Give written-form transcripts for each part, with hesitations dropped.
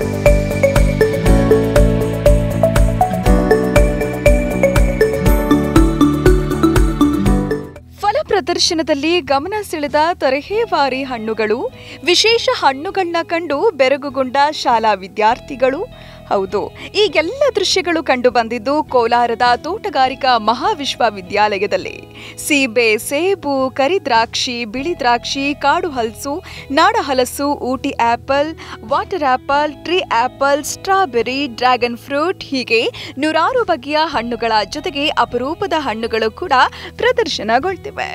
ಪ್ರದರ್ಶನದಲ್ಲಿ ಗಮನ ಸೆಳೆದ ತರಹೇವಾರಿ ಹಣ್ಣುಗಳು, ವಿಶೇಷ ಹಣ್ಣುಗಳನ್ನ ಕಂಡು ಬೆರಗುಗೊಂಡ ಶಾಲಾ ವಿದ್ಯಾರ್ಥಿಗಳು. ಹೌದು, ಈಗೆಲ್ಲ ದೃಶ್ಯಗಳು ಕಂಡು ಬಂದಿದ್ದು ಕೋಲಾರದ ತೋಟಗಾರಿಕಾ ಮಹಾವಿಶ್ವವಿದ್ಯಾಲಯದಲ್ಲಿ. ಸೀಬೆ, ಸೇಬು, ಕರಿದ್ರಾಕ್ಷಿ, ಬಿಳಿ ದ್ರಾಕ್ಷಿ, ಕಾಡು ಹಲಸು, ನಾಡ ಹಲಸು, Ooty apple, water apple, tree apple, strawberry, dragon fruit ಹೀಗೆ ನೂರಾರು ಬಗೆಯ ಹಣ್ಣುಗಳ ಜೊತೆಗೆ ಅಪರೂಪದ ಹಣ್ಣುಗಳು ಕೂಡ ಪ್ರದರ್ಶನಗೊಳ್ತಿವೆ.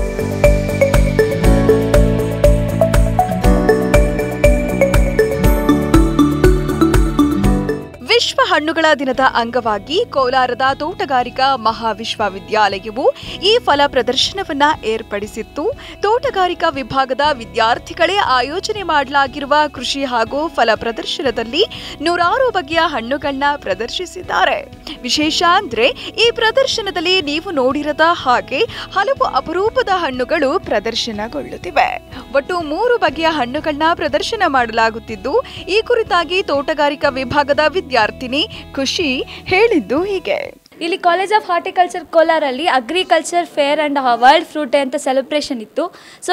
ವಿಶ್ವ ಹಣ್ಣುಗಳ ದಿನದ ಅಂಗವಾಗಿ ಕೋಲಾರದ ತೋಟಗಾರಿಕಾ ಮಹಾವಿಶ್ವವಿದ್ಯಾಲಯವು ಈ ಫಲ ಪ್ರದರ್ಶನವನ್ನ ಏರ್ಪಡಿಸಿತ್ತು. ತೋಟಗಾರಿಕಾ ವಿಭಾಗದ ವಿದ್ಯಾರ್ಥಿಗಳೇ ಆಯೋಜನೆ ಮಾಡಲಾಗಿರುವ ಕೃಷಿ ಹಾಗೂ ಫಲ ಪ್ರದರ್ಶನದಲ್ಲಿ ನೂರಾರು ಬಗೆಯ ಹಣ್ಣುಗಳನ್ನ ಪ್ರದರ್ಶಿಸಿದ್ದಾರೆ. ವಿಶೇಷ ಅಂದ್ರೆ ಈ ಪ್ರದರ್ಶನದಲ್ಲಿ ನೀವು ನೋಡಿರದ ಹಾಗೆ ಹಲವು ಅಪರೂಪದ ಹಣ್ಣುಗಳು ಪ್ರದರ್ಶನಗೊಳ್ಳುತ್ತಿವೆ. ಒಟ್ಟು 3 ಬಗೆಯ ಹಣ್ಣುಗಳನ್ನ ಪ್ರದರ್ಶನ ಮಾಡಲಾಗುತ್ತಿದ್ದು, ಈ ಕುರಿತಾಗಿ ತೋಟಗಾರಿಕಾ ವಿಭಾಗದ ವಿದ್ಯಾರ್ಥಿನಿ ಖುಷಿ ಹೇಳಿದ್ದು ಹೀಗೆ. ಇಲ್ಲಿ ಕಾಲೇಜ್ ಆಫ್ ಹಾರ್ಟಿಕಲ್ಚರ್ ಕೋಲಾರಲ್ಲಿ agriculture fair and world fruit day ಅಂತ ಸೆಲೆಬ್ರೇಷನ್ ಇತ್ತು. ಸೊ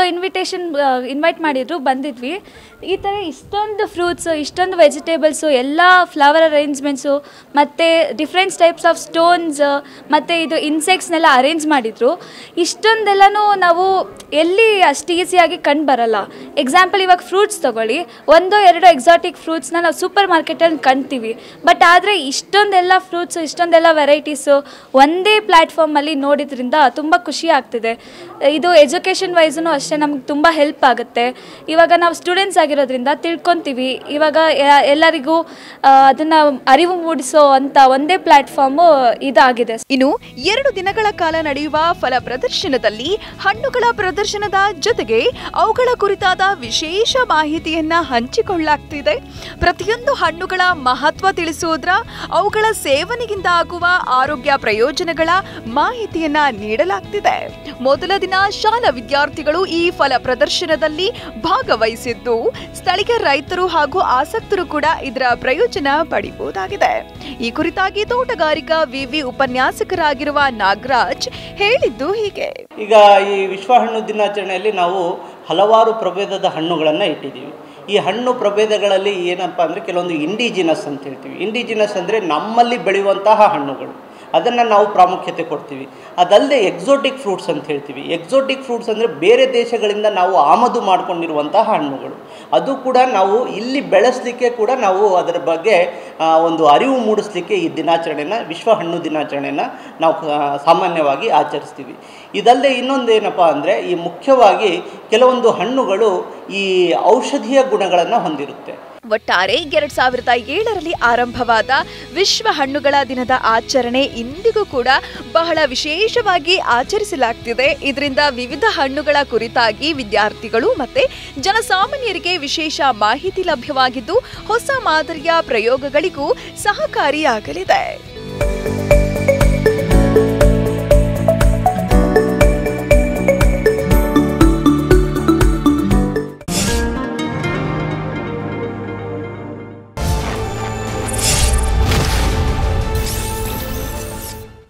ಇನ್ವೈಟ್ ಮಾಡಿದ್ರು, ಬಂದಿದ್ವಿ. ಈ ಥರ ಇಷ್ಟೊಂದು ಫ್ರೂಟ್ಸು, ಇಷ್ಟೊಂದು ವೆಜಿಟೇಬಲ್ಸು, ಎಲ್ಲ ಫ್ಲವರ್ ಅರೇಂಜ್ಮೆಂಟ್ಸು ಮತ್ತು ಡಿಫ್ರೆಂಟ್ಸ್ ಟೈಪ್ಸ್ ಆಫ್ ಸ್ಟೋನ್ಸ್ ಮತ್ತು ಇದು ಇನ್ಸೆಕ್ಟ್ಸ್ನೆಲ್ಲ ಅರೇಂಜ್ ಮಾಡಿದರು. ಇಷ್ಟೊಂದೆಲ್ಲನೂ ನಾವು ಎಲ್ಲಿ ಅಷ್ಟು ಈಸಿಯಾಗಿ ಕಂಡು ಬರಲ್ಲ. ಎಕ್ಸಾಂಪಲ್ ಇವಾಗ ಫ್ರೂಟ್ಸ್ ತೊಗೊಳ್ಳಿ, 1-2 ಎಕ್ಸಾಟಿಕ್ ಫ್ರೂಟ್ಸ್ನ ನಾವು ಸೂಪರ್ ಮಾರ್ಕೆಟಲ್ಲಿ ಕಾಣ್ತೀವಿ. ಬಟ್ ಆದರೆ ಇಷ್ಟೊಂದೆಲ್ಲ ಫ್ರೂಟ್ಸು, ಇಷ್ಟೊಂದೆಲ್ಲ ವೆರೈಟೀಸು ಒಂದೇ ಪ್ಲ್ಯಾಟ್ಫಾರ್ಮಲ್ಲಿ ನೋಡಿದ್ರಿಂದ ತುಂಬ ಖುಷಿ ಆಗ್ತಿದೆ. ಇದು ಎಜುಕೇಷನ್ ವೈಸೂ ಅಷ್ಟೇ ನಮ್ಗೆ ತುಂಬ ಹೆಲ್ಪ್ ಆಗುತ್ತೆ. ಇವಾಗ ನಾವು ಸ್ಟೂಡೆಂಟ್ಸ್ ಆಗಿರೋದ್ರಿಂದ ತಿಳ್ಕೊತೀವಿ. ಇವಾಗ ಎಲ್ಲರಿಗೂ ಅದನ್ನು ಅರಿವು ಮೂಡಿಸೋ ಅಂತ ಒಂದೇ ಪ್ಲ್ಯಾಟ್ಫಾರ್ಮು ಇದಾಗಿದೆ. ಇನ್ನು 2 ದಿನಗಳ ಕಾಲ ನಡೆಯುವ ಫಲ ಪ್ರದರ್ಶನದಲ್ಲಿ ಹಣ್ಣುಗಳ ಪ್ರದರ್ಶನದ ಜೊತೆಗೆ ಅವುಗಳ ಕುರಿತಾದ ವಿಶೇಷ ಮಾಹಿತಿಯನ್ನ ಹಂಚಿಕೊಳ್ಳಲಾಗ್ತಿದೆ. ಪ್ರತಿಯೊಂದು ಹಣ್ಣುಗಳ ಮಹತ್ವ ತಿಳಿಸುವುದರ, ಅವುಗಳ ಸೇವನೆಯಿಂದ ಆಗುವ ಆರೋಗ್ಯ ಪ್ರಯೋಜನಗಳ ಮಾಹಿತಿಯನ್ನ ನೀಡಲಾಗ್ತಿದೆ. ಮೊದಲ ದಿನ ಶಾಲಾ ವಿದ್ಯಾರ್ಥಿಗಳು ಈ ಫಲ ಪ್ರದರ್ಶನದಲ್ಲಿ ಭಾಗವಹಿಸಿದ್ದು, ಸ್ಥಳೀಯ ರೈತರು ಹಾಗೂ ಆಸಕ್ತರು ಕೂಡ ಇದರ ಪ್ರಯೋಜನ ಪಡೆಯಬಹುದಾಗಿದೆ. ಈ ಕುರಿತಾಗಿ ತೋಟಗಾರಿಕಾ ವಿವಿ ಉಪನ್ಯಾಸಕರಾಗಿರುವ ನಾಗರಾಜ್ ಹೇಳಿದ್ದು ಹೀಗೆ. ಈಗ ಈ ವಿಶ್ವ ಹಣ್ಣು ದಿನಾಚರಣೆಯಲ್ಲಿ ನಾವು ಹಲವಾರು ಪ್ರಭೇದದ ಹಣ್ಣುಗಳನ್ನು ಇಟ್ಟಿದ್ದೀವಿ. ಈ ಹಣ್ಣು ಪ್ರಭೇದಗಳಲ್ಲಿ ಏನಪ್ಪ ಅಂದರೆ ಕೆಲವೊಂದು ಇಂಡಿಜಿನಸ್ ಅಂತ ಹೇಳ್ತೀವಿ. ಇಂಡಿಜಿನಸ್ ಅಂದರೆ ನಮ್ಮಲ್ಲಿ ಬೆಳೆಯುವಂತಹ ಹಣ್ಣುಗಳು, ಅದನ್ನು ನಾವು ಪ್ರಾಮುಖ್ಯತೆ ಕೊಡ್ತೀವಿ. ಅದಲ್ಲದೆ ಎಕ್ಸೋಟಿಕ್ ಫ್ರೂಟ್ಸ್ ಅಂತ ಹೇಳ್ತೀವಿ. ಎಕ್ಸೋಟಿಕ್ ಫ್ರೂಟ್ಸ್ ಅಂದರೆ ಬೇರೆ ದೇಶಗಳಿಂದ ನಾವು ಆಮದು ಮಾಡಿಕೊಂಡಿರುವಂತಹ ಹಣ್ಣುಗಳು. ಅದು ಕೂಡ ನಾವು ಇಲ್ಲಿ ಬೆಳೆಸಲಿಕ್ಕೆ ಕೂಡ ನಾವು ಅದರ ಬಗ್ಗೆ ಒಂದು ಅರಿವು ಮೂಡಿಸಲಿಕ್ಕೆ ಈ ದಿನಾಚರಣೆನ, ವಿಶ್ವ ಹಣ್ಣು ದಿನಾಚರಣೆನ ನಾವು ಸಾಮಾನ್ಯವಾಗಿ ಆಚರಿಸ್ತೀವಿ. ಇದಲ್ಲದೆ ಇನ್ನೊಂದು ಏನಪ್ಪ ಅಂದರೆ, ಈ ಮುಖ್ಯವಾಗಿ ಕೆಲವೊಂದು ಹಣ್ಣುಗಳು ಈ ಔಷಧೀಯ ಗುಣಗಳನ್ನು ಹೊಂದಿರುತ್ತೆ. ಒಟ್ಟಾರೆ 2007ರಲ್ಲಿ ಆರಂಭವಾದ ವಿಶ್ವ ಹಣ್ಣುಗಳ ದಿನದ ಆಚರಣೆ ಇಂದಿಗೂ ಕೂಡ ಬಹಳ ವಿಶೇಷವಾಗಿ ಆಚರಿಸಲಾಗ್ತಿದೆ. ಇದರಿಂದ ವಿವಿಧ ಹಣ್ಣುಗಳ ಕುರಿತಾಗಿ ವಿದ್ಯಾರ್ಥಿಗಳು ಮತ್ತೆ ಜನಸಾಮಾನ್ಯರಿಗೆ ವಿಶೇಷ ಮಾಹಿತಿ ಲಭ್ಯವಾಗಿದ್ದು, ಹೊಸ ಮಾದರಿಯ ಪ್ರಯೋಗಗಳಿಗೂ ಸಹಕಾರಿಯಾಗಲಿದೆ.